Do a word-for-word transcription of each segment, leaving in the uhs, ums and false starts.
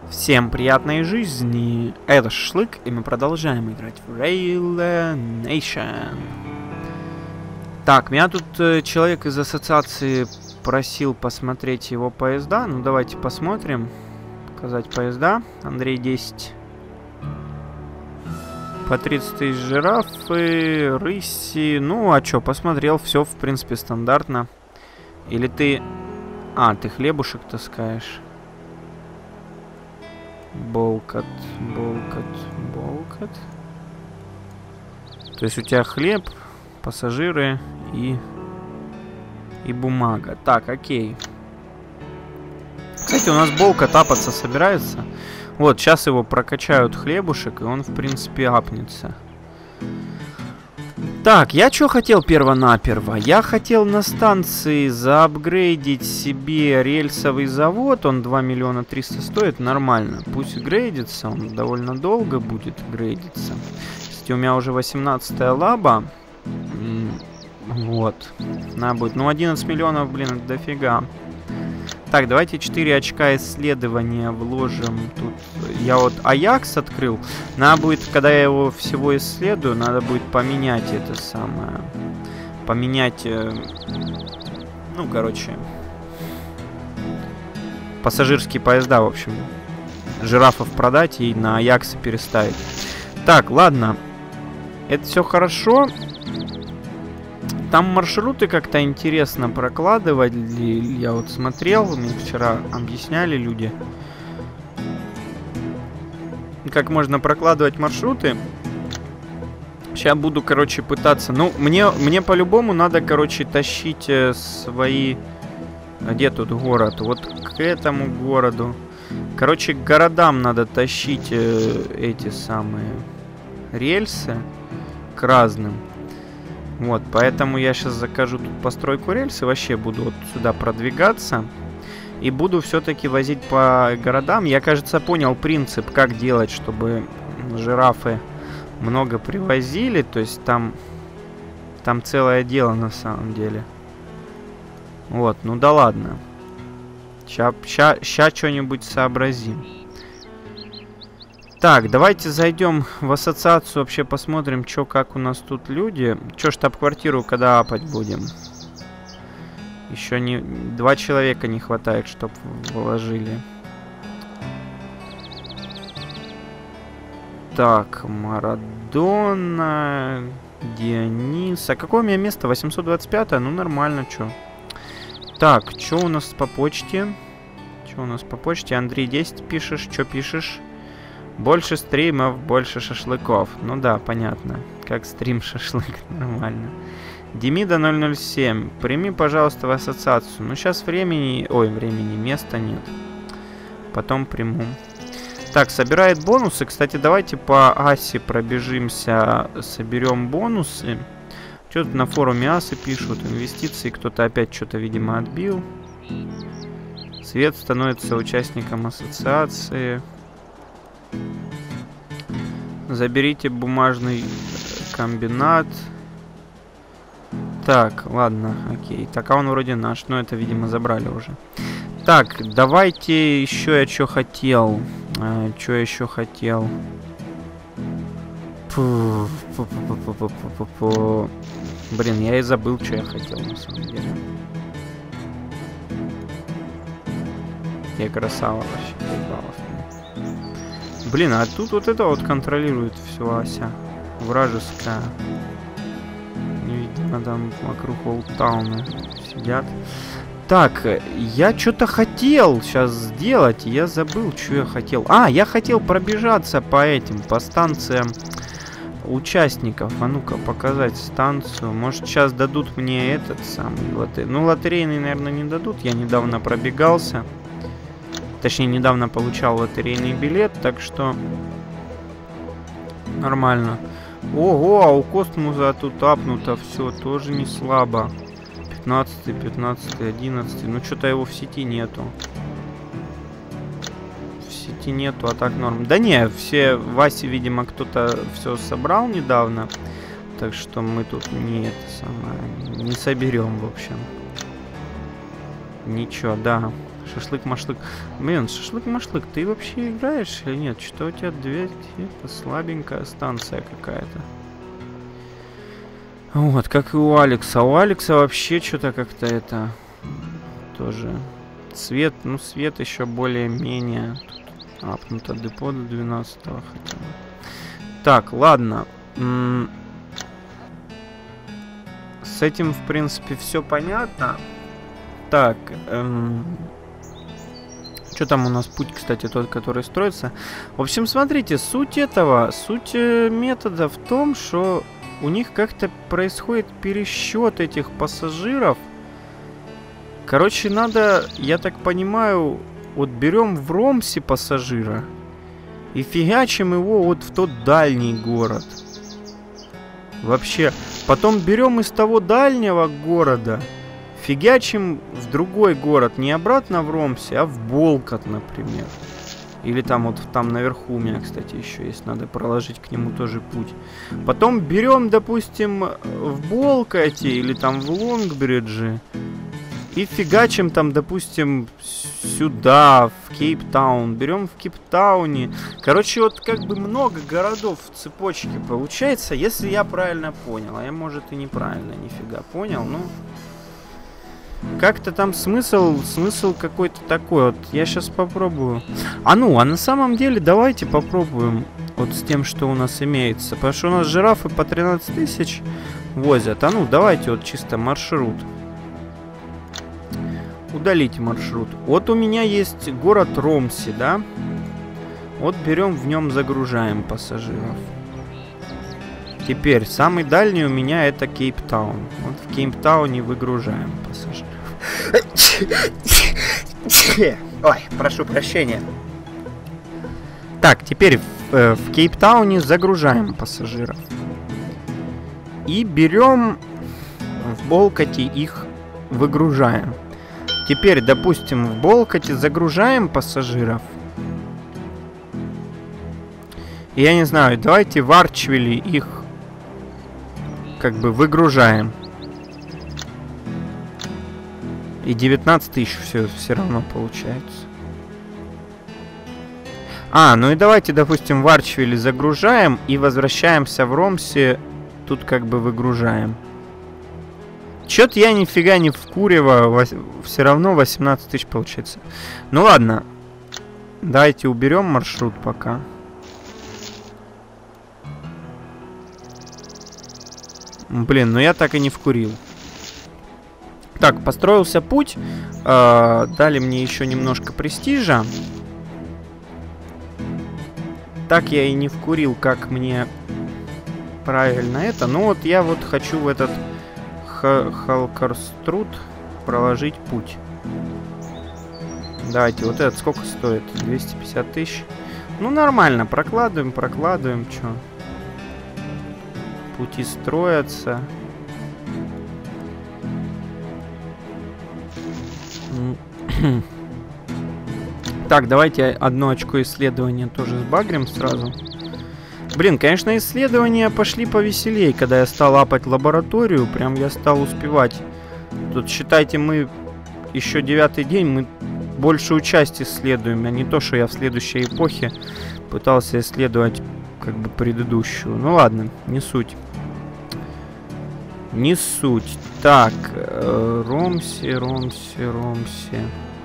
Всем приятной жизни! Это Шашлык, и мы продолжаем играть в Rail Nation. Так, меня тут э, человек из ассоциации просил посмотреть его поезда. Ну, давайте посмотрим. Показать поезда. Андрей десять. По тридцать тысяч жирафы, рыси. Ну, а чё, посмотрел, все в принципе стандартно. Или ты... А, ты хлебушек таскаешь. Болкот, болкот, болкот. То есть у тебя хлеб, пассажиры и... И бумага. Так, окей. Кстати, у нас болка тапаться собирается. Вот, сейчас его прокачают хлебушек, и он, в принципе, апнется. Так, я что хотел перво-наперво? Я хотел на станции заапгрейдить себе рельсовый завод. Он два миллиона триста стоит, нормально. Пусть грейдится, он довольно долго будет грейдиться. Кстати, у меня уже восемнадцатая лаба. Вот. Надо будет. Ну, одиннадцать миллионов, блин, это дофига. Так, давайте четыре очка исследования вложим. Тут я вот Аякс открыл. Надо будет, когда я его всего исследую, надо будет поменять это самое. Поменять, э, ну, короче, пассажирские поезда, в общем. Жирафов продать и на Аяксы переставить. Так, ладно. Это все хорошо. Там маршруты как-то интересно прокладывали. Я вот смотрел, мне вчера объясняли люди, как можно прокладывать маршруты. Сейчас буду, короче, пытаться. Ну, мне, мне по-любому надо, короче, тащить э, свои... Где тут город? Вот к этому городу. Короче, к городам надо тащить э, эти самые рельсы к разным. Вот, поэтому я сейчас закажу тут постройку рельсы, вообще буду вот сюда продвигаться. И буду все-таки возить по городам. Я, кажется, понял принцип, как делать, чтобы жирафы много привозили. То есть там, там целое дело на самом деле. Вот, ну да ладно. Ща, ща, ща что-нибудь сообразим. Так, давайте зайдем в ассоциацию, вообще посмотрим, что как у нас тут люди. Что, штаб-квартиру когда апать будем? Еще не... Два человека не хватает, чтоб вложили. Так, Марадона, Дионис. А какое у меня место? восемьсот двадцать пятое? Ну, нормально, что. Так, что у нас по почте? Что у нас по почте? Андрей десять пишешь, что пишешь? Больше стримов, больше шашлыков. Ну да, понятно. Как стрим шашлык, нормально. Демида ноль ноль семь. Прими, пожалуйста, в ассоциацию. Ну, сейчас времени... Ой, времени, места нет. Потом приму. Так, собирает бонусы. Кстати, давайте по Асе пробежимся. Соберем бонусы. Что тут на форуме Асы пишут? Инвестиции. Кто-то опять что-то, видимо, отбил. Свет становится участником ассоциации. Заберите бумажный комбинат. Так, ладно, окей. Так, а он вроде наш, но это, видимо, забрали уже. Так, давайте еще я что хотел. А, что я еще хотел? Фу, фу, фу, фу, фу, фу, фу, фу. Блин, я и забыл, что я хотел на самом деле. Я красава вообще, пять баллов. Блин, а тут вот это вот контролирует всю Ася. Вражеская. Видимо, там вокруг Олдтауна сидят. Так, я что-то хотел сейчас сделать. Я забыл, что я хотел. А, я хотел пробежаться по этим, по станциям участников. А ну-ка, показать станцию. Может, сейчас дадут мне этот самый лотерей. Ну, лотерейный, наверное, не дадут. Я недавно пробегался. Точнее, недавно получал лотерейный билет, так что нормально. Ого, а у Космуса тут апнуто все, тоже не слабо. пятнадцатый, пятнадцатый, одиннадцатый. Ну, что-то его в сети нету. В сети нету, а так норм. Да не, все, Васе, видимо, кто-то все собрал недавно. Так что мы тут не это самое, не соберем, в общем. Ничего, да. Шашлык-машлык. Блин, шашлык-машлык, ты вообще играешь или нет? Что у тебя две... Это слабенькая станция какая-то. Вот, как и у Алекса. У Алекса вообще что-то как-то это... Тоже... Свет, ну свет еще более-менее. Апнуто депо до двенадцатого хотя бы. Так, ладно. М-м- С этим, в принципе, все понятно. Так, эм... что там у нас путь, кстати, тот, который строится. В общем, смотрите, суть этого, суть метода в том, что у них как-то происходит пересчет этих пассажиров. Короче, надо, я так понимаю, вот берем в Ромсе пассажира и фигачим его вот в тот дальний город. Вообще, потом берем из того дальнего города, фигачим в другой город, не обратно в Ромсе, а в Болкот, например. Или там вот там наверху у меня, кстати, еще есть, надо проложить к нему тоже путь. Потом берем, допустим, в Болкоте или там в Лонгбридже и фигачим там, допустим, сюда, в Кейптаун. Берем в Кейптауне. Короче, вот как бы много городов в цепочке получается, если я правильно понял. А я, может, и неправильно нифига понял, но... Как-то там смысл, смысл какой-то такой. Вот я сейчас попробую. А ну, а на самом деле давайте попробуем вот с тем, что у нас имеется. Потому что у нас жирафы по тринадцать тысяч возят. А ну, давайте вот чисто маршрут. Удалить маршрут. Вот у меня есть город Ромси, да? Вот берем в нем, загружаем пассажиров. Теперь, самый дальний у меня это Кейптаун. Вот в Кейптауне выгружаем пассажиров. Ой, прошу прощения. Так, теперь в, э, в Кейптауне загружаем пассажиров. И берем в Болкоте их выгружаем. Теперь, допустим, в Болкоте загружаем пассажиров. Я не знаю, давайте в Арчвилле их как бы выгружаем. И девятнадцать тысяч все, все равно получается. А, ну и давайте, допустим, в Арчвилле загружаем и возвращаемся в Ромсе. Тут как бы выгружаем. Чё-то я нифига не вкуриваю. Все равно восемнадцать тысяч получается. Ну ладно. Давайте уберем маршрут пока. Блин, ну я так и не вкурил. Так, построился путь. Э, дали мне еще немножко престижа. Так я и не вкурил, как мне правильно это. Ну вот я вот хочу в этот Халкарструд проложить путь. Давайте, вот этот сколько стоит? двести пятьдесят тысяч. Ну нормально, прокладываем, прокладываем, чё. Пути строятся. Так, давайте одно очко исследования тоже сбагрим сразу. Блин, конечно, исследования пошли повеселее, когда я стал апать лабораторию. Прям я стал успевать. Тут, считайте, мы еще девятый день, мы большую часть исследуем, а не то, что я в следующей эпохе пытался исследовать как бы предыдущую. Ну ладно, не суть. Не суть. Так, э, Ромси, Ромси, Ромси.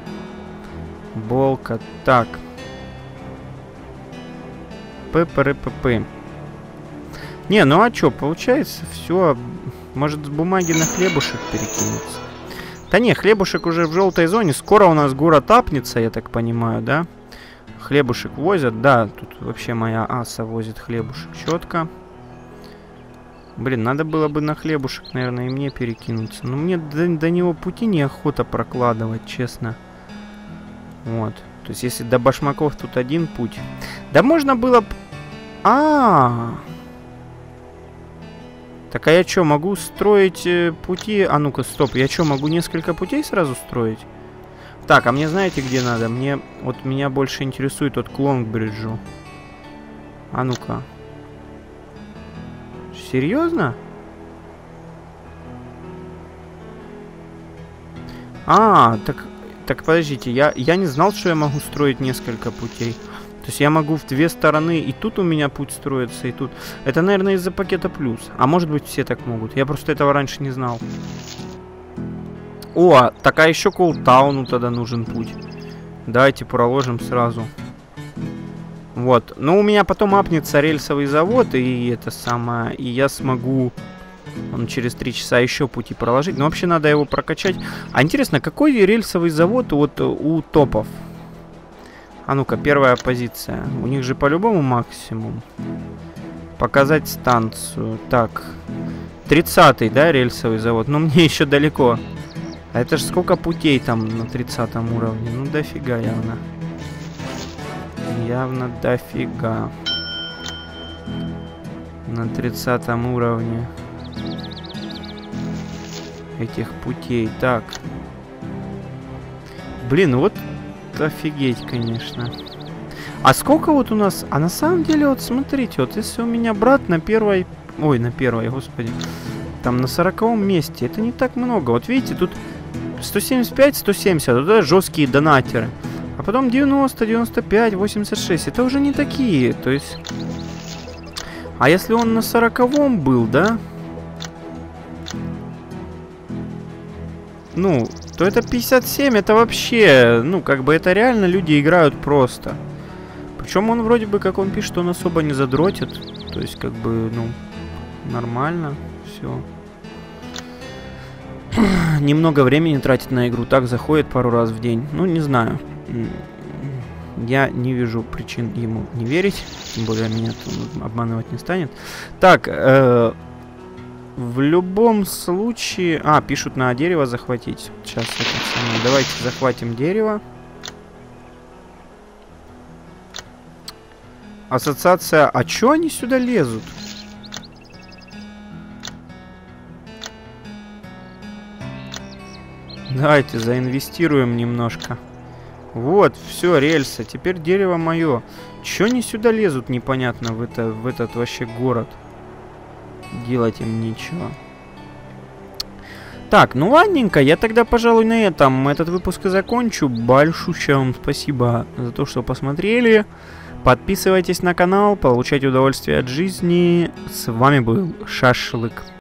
Болка. Так. П-п-п-п. Не, ну а чё, получается, все. Может, с бумаги на хлебушек перекинуться? Да не, хлебушек уже в желтой зоне. Скоро у нас город апнется, я так понимаю, да? Хлебушек возят, да, тут вообще моя аса возит хлебушек четко. Блин, надо было бы на хлебушек, наверное, и мне перекинуться. Но мне до, до него пути неохота прокладывать, честно. Вот. То есть, если до башмаков тут один путь. Да можно было... А-а-а! Так, а я что, могу строить э, пути... А ну-ка, стоп. Я что, могу несколько путей сразу строить? Так, а мне знаете, где надо? Мне... Вот меня больше интересует вот к Лонгбриджу. А ну-ка. Серьезно? А, так... Так, подождите, я, я не знал, что я могу строить несколько путей. То есть я могу в две стороны, и тут у меня путь строится, и тут. Это, наверное, из-за пакета плюс. А может быть, все так могут. Я просто этого раньше не знал. О, так а еще к Олдтауну тогда нужен путь. Давайте проложим сразу. Вот. Но у меня потом апнется рельсовый завод, и это самое... И я смогу... Он через три часа еще пути проложить. Но вообще надо его прокачать. А интересно, какой рельсовый завод вот у топов? А ну-ка, первая позиция. У них же по-любому максимум. Показать станцию. Так. тридцатый, да, рельсовый завод? Но мне еще далеко. А это же сколько путей там на тридцатом уровне? Ну, дофига явно. Явно дофига. На тридцатом уровне. Этих путей. Так. Блин, вот офигеть, конечно. А сколько вот у нас... А на самом деле, вот смотрите, вот если у меня брат на первой... Ой, на первой, господи. Там на сороковом месте. Это не так много. Вот видите, тут сто семьдесят пять, сто семьдесят. Вот это жесткие донатеры. А потом девяносто, девяносто пять, восемьдесят шесть. Это уже не такие. То есть... А если он на сороковом был, да? Ну, то это пятьдесят семь, это вообще, ну, как бы это реально люди играют просто. Причем он вроде бы, как он пишет, он особо не задротит. То есть, как бы, ну, нормально, все. Немного времени тратит на игру, так заходит пару раз в день. Ну, не знаю. Я не вижу причин ему не верить. Тем более меня он обманывать не станет. Так, э в любом случае... А, пишут на дерево захватить. Сейчас это самое. Давайте захватим дерево. Ассоциация... А чё они сюда лезут? Давайте заинвестируем немножко. Вот, все, рельсы. Теперь дерево мое. Чё они сюда лезут, непонятно, в, это, в этот вообще город? Делать им нечего. Так, ну ладненько, я тогда, пожалуй, на этом этот выпуск и закончу. Большущее вам спасибо за то, что посмотрели. Подписывайтесь на канал, получайте удовольствие от жизни. С вами был Шашлык.